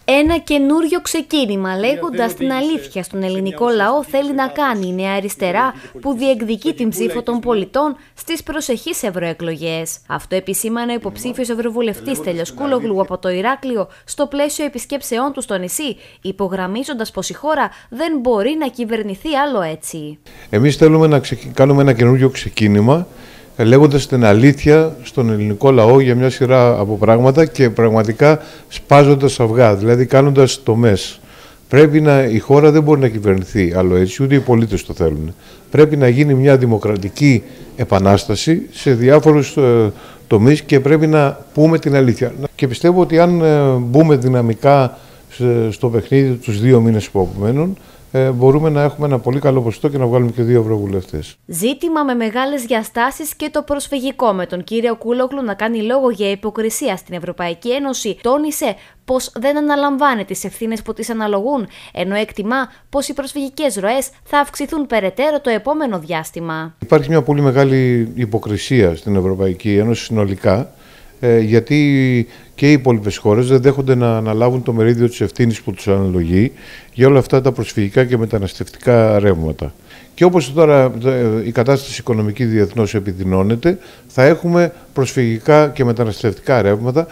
Ένα καινούριο ξεκίνημα, λέγοντας την αλήθεια στον ελληνικό λαό, θέλει να κάνει η Νέα Αριστερά που διεκδικεί την ψήφο των πολιτών στις προσεχείς ευρωεκλογές. Αυτό επισήμανε ο υποψήφιος ευρωβουλευτής Στέλιος Κούλογλου από το Ηράκλειο στο πλαίσιο επισκέψεών του στο νησί, υπογραμμίζοντας πως η χώρα δεν μπορεί να κυβερνηθεί άλλο έτσι. Εμείς θέλουμε να κάνουμε ένα καινούριο ξεκίνημα, λέγοντας την αλήθεια στον ελληνικό λαό για μια σειρά από πράγματα και πραγματικά σπάζοντας αυγά, δηλαδή κάνοντας τομές. Η χώρα δεν μπορεί να κυβερνηθεί άλλο έτσι, ούτε οι πολίτες το θέλουν. Πρέπει να γίνει μια δημοκρατική επανάσταση σε διάφορους τομείς και πρέπει να πούμε την αλήθεια. Και πιστεύω ότι αν μπούμε δυναμικά στο παιχνίδι τους 2 μήνες που απομένουν, μπορούμε να έχουμε ένα πολύ καλό ποσοστό και να βγάλουμε και 2 ευρωβουλευτές. Ζήτημα με μεγάλες διαστάσεις και το προσφυγικό, με τον κύριο Κούλογλου να κάνει λόγο για υποκρισία στην Ευρωπαϊκή Ένωση, τόνισε πως δεν αναλαμβάνει τις ευθύνες που της αναλογούν, ενώ εκτιμά πως οι προσφυγικές ροές θα αυξηθούν περαιτέρω το επόμενο διάστημα. Υπάρχει μια πολύ μεγάλη υποκρισία στην Ευρωπαϊκή Ένωση συνολικά, γιατί και οι υπόλοιπες χώρες δεν δέχονται να αναλάβουν το μερίδιο της ευθύνης που τους αναλογεί για όλα αυτά τα προσφυγικά και μεταναστευτικά ρεύματα. Και όπως τώρα η κατάσταση οικονομική διεθνώς επιδεινώνεται, θα έχουμε προσφυγικά και μεταναστευτικά ρεύματα.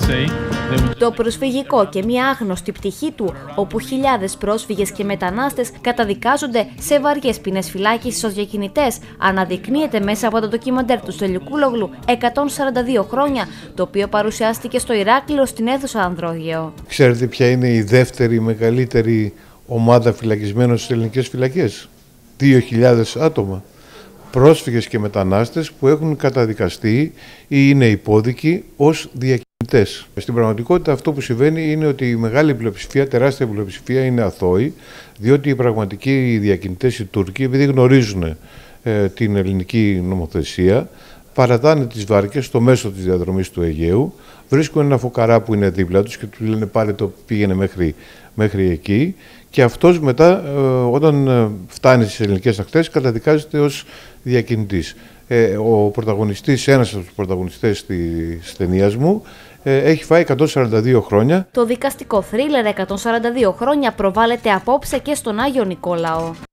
Το προσφυγικό και μια άγνωστη πτυχή του, όπου χιλιάδες πρόσφυγες και μετανάστες καταδικάζονται σε βαριές ποινές φυλάκισης ως διακινητές, αναδεικνύεται μέσα από το ντοκιμαντέρ του Στέλιου Κούλογλου 142 χρόνια, το οποίο παρουσιάστηκε στο Ηράκλειο στην αίθουσα Ανδρόγειο. Ξέρετε ποια είναι η δεύτερη μεγαλύτερη ομάδα φυλακισμένων στις ελληνικές φυλακές? 2.000 άτομα. Πρόσφυγες και μετανάστες που έχουν καταδικαστεί ή είναι υπόδικοι ως διακινητές. Στην πραγματικότητα αυτό που συμβαίνει είναι ότι η μεγάλη πλειοψηφία, τεράστια πλειοψηφία είναι αθώοι, διότι οι πραγματικοί διακινητές, οι Τούρκοι, επειδή γνωρίζουν την ελληνική νομοθεσία, παρατάνε τις βάρκες στο μέσο της διαδρομής του Αιγαίου, βρίσκουν ένα φωκαρά που είναι δίπλα τους και του λένε πάρε το, πήγαινε μέχρι εκεί, και αυτός μετά όταν φτάνει στις ελληνικές ακτές καταδικάζεται ως διακινητής. Ο πρωταγωνιστής, ένας από τους πρωταγωνιστές της ταινίας μου, έχει φάει 142 χρόνια. Το δικαστικό θρίλερ 142 χρόνια προβάλλεται απόψε και στον Άγιο Νικόλαο.